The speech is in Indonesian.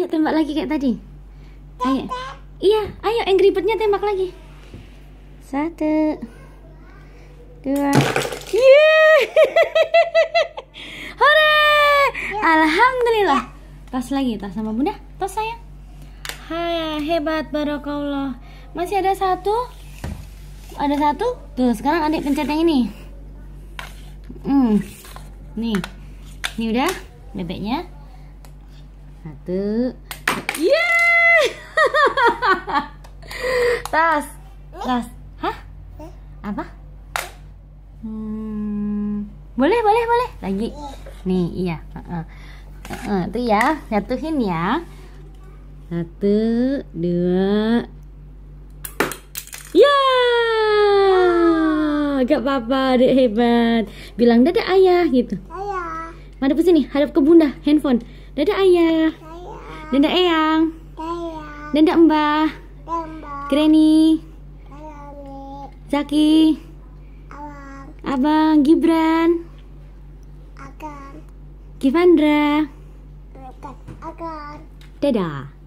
Ayo tembak lagi kayak tadi. Ayo. Iya, ayo Angry Bird-nya tembak lagi. 1, 2. Yeah! Hore! Alhamdulillah. Tas lagi, tas sama bunda. Tas sayang. Hai, hebat, barakallah. Masih ada satu. Ada satu. Tuh, sekarang adik pencet yang ini. Nih. Ini udah bebeknya. 1. Yeah! Tas. Hah? Apa? Boleh. Lagi. Nih, iya. Itu ya, jatuhin ya. 1, 2. Ya, gak apa-apa, Dek hebat. Bilang dadah ayah gitu. Ayah. Madep ke sini, hadap ke bunda, handphone. Dadah ayah. Dadah eyang. Dadah mbah. Granny. Zaki. Abang Gibran. Givandra. Dadah.